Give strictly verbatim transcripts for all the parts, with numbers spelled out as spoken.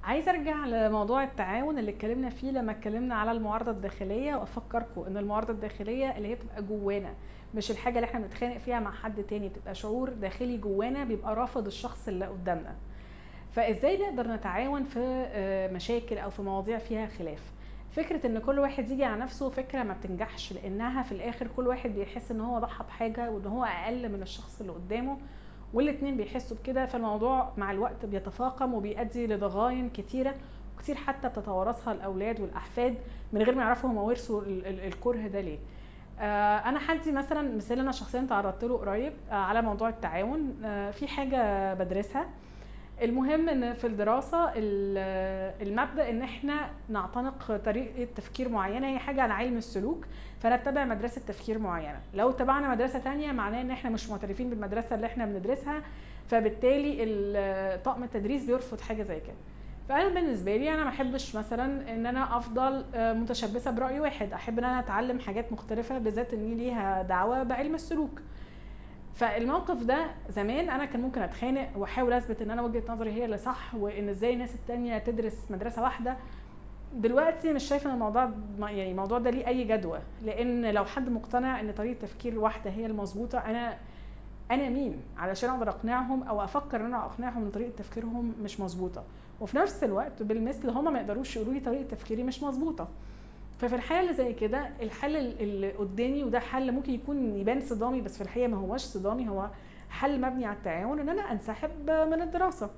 عايزه ارجع لموضوع التعاون اللي اتكلمنا فيه لما اتكلمنا على المعارضه الداخليه، وافكركم ان المعارضه الداخليه اللي هي بتبقى جوانا، مش الحاجه اللي احنا بنتخانق فيها مع حد تاني، بتبقى شعور داخلي جوانا بيبقى رافض الشخص اللي قدامنا. فازاي نقدر نتعاون في مشاكل او في مواضيع فيها خلاف؟ فكره ان كل واحد يجي على نفسه فكره ما بتنجحش، لانها في الاخر كل واحد بيحس ان هو ضحى بحاجه وان هو اقل من الشخص اللي قدامه، والاتنين بيحسوا بكده. فالموضوع مع الوقت بيتفاقم وبيؤدي لضغاين كتيره، وكتير حتى بتتوارثها الاولاد والاحفاد من غير ما يعرفوا هم ورثوا الكره ده ليه. آه انا حدي مثلا مثال، انا شخصيا تعرضت له قريب آه على موضوع التعاون. آه في حاجه بدرسها، المهم ان في الدراسه المبدا ان احنا نعتنق طريقه تفكير معينه، هي حاجه على علم السلوك، فنتبع مدرسه تفكير معينه. لو تبعنا مدرسه تانية معناه ان احنا مش معترفين بالمدرسه اللي احنا بندرسها، فبالتالي طاقم التدريس بيرفض حاجه زي كده. فانا بالنسبه لي انا ما احبش مثلا ان انا افضل متشبثه براي واحد، احب ان انا اتعلم حاجات مختلفه، بالذات ان ليها دعوه بعلم السلوك. فالموقف ده زمان انا كان ممكن اتخانق واحاول اثبت ان انا وجهه نظري هي اللي صح، وان ازاي الناس التانية تدرس مدرسه واحده. دلوقتي مش شايفه ان الموضوع يعني الموضوع ده ليه اي جدوى، لان لو حد مقتنع ان طريقه تفكير واحده هي المظبوطه، انا انا مين علشان اقدر اقنعهم او افكر ان انا اقنعهم ان طريقه تفكيرهم مش مظبوطه؟ وفي نفس الوقت بالمثل هم ما يقدروش يقولوا لي طريقه تفكيري مش مظبوطه. ففي الحاله اللي زي كده الحل اللي قدامي، وده حل ممكن يكون يبان صدامي بس في الحقيقه ما هوش صدامي، هو حل مبني على التعاون، ان انا انسحب من الدراسه.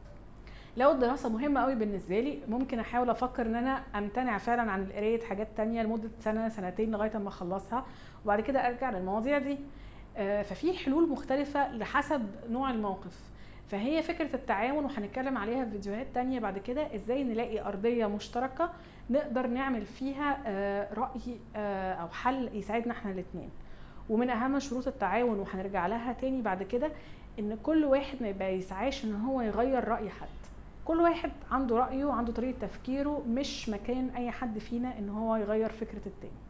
لو الدراسه مهمه قوي بالنسبه لي، ممكن احاول افكر ان انا امتنع فعلا عن قرايه حاجات تانية لمده سنه سنتين لغايه ما اخلصها، وبعد كده ارجع للمواضيع دي. ففي حلول مختلفه لحسب نوع الموقف. فهي فكره التعاون، وهنتكلم عليها في فيديوهات تانية بعد كده، ازاي نلاقي ارضيه مشتركه نقدر نعمل فيها راي او حل يساعدنا احنا الاثنين. ومن اهم شروط التعاون، وهنرجع لها تاني بعد كده، ان كل واحد ما يبقى يسعاش ان هو يغير راي حد. كل واحد عنده رايه وعنده طريقه تفكيره، مش مكان اي حد فينا ان هو يغير فكره التاني.